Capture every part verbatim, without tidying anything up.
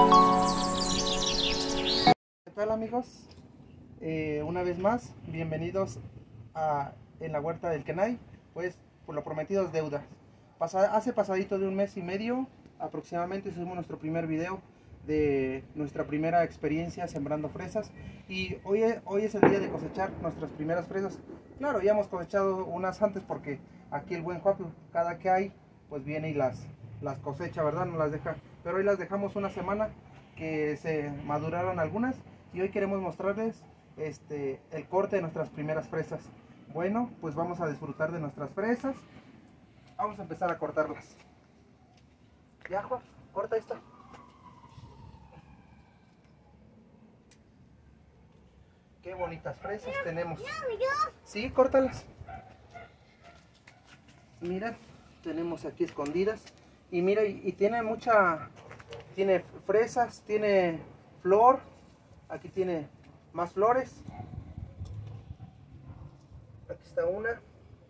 ¿Qué tal, amigos? Eh, una vez más, bienvenidos a En la Huerta del Kenai. Pues por lo prometido es deuda. Pasa, hace pasadito de un mes y medio aproximadamente subimos nuestro primer video de nuestra primera experiencia sembrando fresas, y hoy, hoy es el día de cosechar nuestras primeras fresas. Claro, ya hemos cosechado unas antes porque aquí el buen Juan, cada que hay, pues viene y las, las cosecha, ¿verdad? No las deja, pero hoy las dejamos una semana que se maduraron algunas, y hoy queremos mostrarles este, el corte de nuestras primeras fresas. Bueno, pues vamos a disfrutar de nuestras fresas. Vamos a empezar a cortarlas. Ya, Juan, corta esta. Qué bonitas fresas tenemos. Sí, córtalas. Mira, tenemos aquí escondidas. Y mira, y, y tiene mucha... Tiene fresas, tiene flor. Aquí tiene más flores. Aquí está una.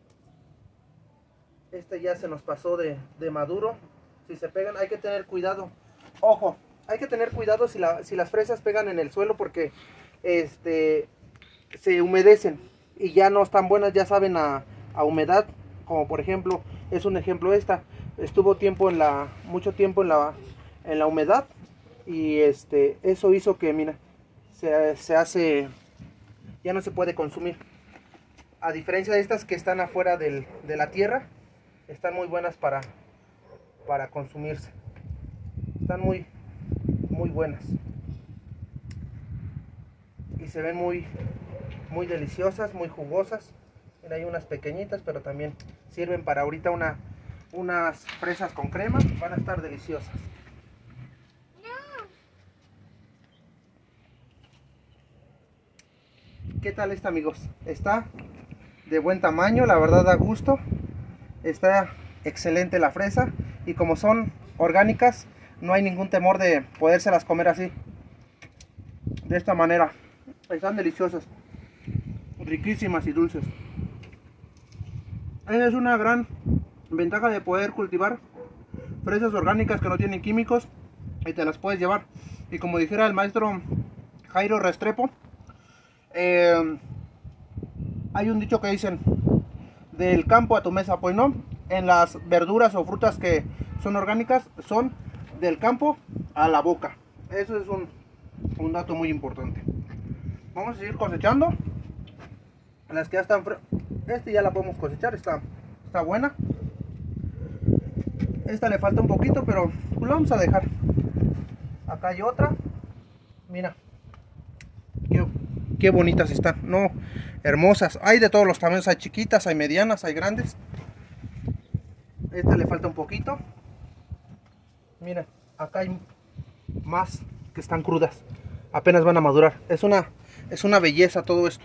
Esta ya se nos pasó de, de maduro. Si se pegan, hay que tener cuidado. Ojo, hay que tener cuidado si, la, si las fresas pegan en el suelo, porque este se humedecen y ya no están buenas, ya saben a, a humedad. Como por ejemplo, es un ejemplo esta. Estuvo tiempo en la, mucho tiempo en la, en la humedad, y este eso hizo que, mira, se, se hace, ya no se puede consumir. A diferencia de estas que están afuera del, de la tierra, están muy buenas para, para consumirse. Están muy, muy buenas. Y se ven muy, muy deliciosas, muy jugosas. Mira, hay unas pequeñitas, pero también sirven para ahorita una, unas fresas con crema. Van a estar deliciosas. ¿Qué tal esta, amigos? Está de buen tamaño, la verdad da gusto. Está excelente la fresa, y como son orgánicas, no hay ningún temor de podérselas comer así, de esta manera. Están deliciosas, riquísimas y dulces. Esa es una gran ventaja de poder cultivar fresas orgánicas que no tienen químicos, y te las puedes llevar. Y como dijera el maestro Jairo Restrepo, eh, hay un dicho que dicen: del campo a tu mesa. Pues no, en las verduras o frutas que son orgánicas, son del campo a la boca. Eso es un, un dato muy importante. Vamos a seguir cosechando las que ya están. Este ya la podemos cosechar, está, está buena. Esta le falta un poquito, pero la vamos a dejar. Acá hay otra. Mira qué, qué bonitas están, no, hermosas. Hay de todos los tamaños, hay chiquitas, hay medianas, hay grandes. Esta le falta un poquito. Mira, acá hay más que están crudas, apenas van a madurar. Es una, es una belleza todo esto.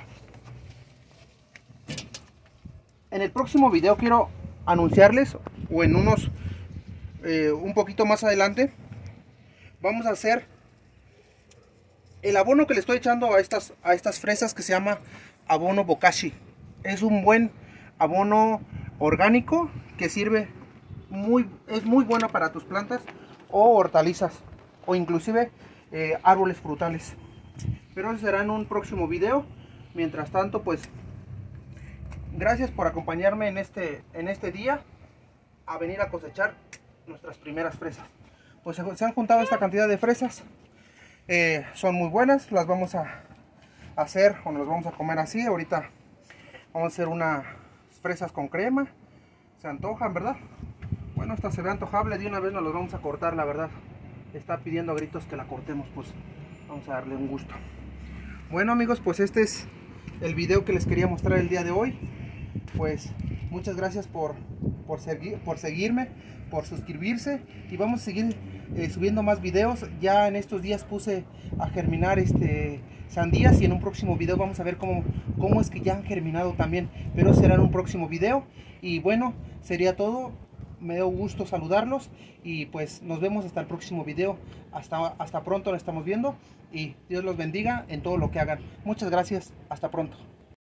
En el próximo video quiero anunciarles, o en unos eh, un poquito más adelante, vamos a hacer el abono que le estoy echando a estas, a estas fresas, que se llama abono Bokashi. Es un buen abono orgánico que sirve muy, es muy bueno para tus plantas o hortalizas, o inclusive eh, árboles frutales. Pero eso será en un próximo video. Mientras tanto, pues gracias por acompañarme en este, en este día a venir a cosechar nuestras primeras fresas. Pues se, se han juntado esta cantidad de fresas. Eh, son muy buenas, las vamos a hacer, o nos las vamos a comer así. Ahorita vamos a hacer unas fresas con crema. Se antojan, ¿verdad? Bueno, esta se ve antojable. De una vez nos las vamos a cortar, la verdad. Está pidiendo a gritos que la cortemos, pues vamos a darle un gusto. Bueno, amigos, pues este es el video que les quería mostrar el día de hoy. Pues muchas gracias por, por, seguir, por seguirme, por suscribirse, y vamos a seguir eh, subiendo más videos. Ya en estos días puse a germinar este sandías, y en un próximo video vamos a ver cómo, cómo es que ya han germinado también, pero será en un próximo video. Y bueno, sería todo. Me dio gusto saludarlos, y pues nos vemos hasta el próximo video. Hasta, hasta pronto, nos estamos viendo, y Dios los bendiga en todo lo que hagan. Muchas gracias, hasta pronto.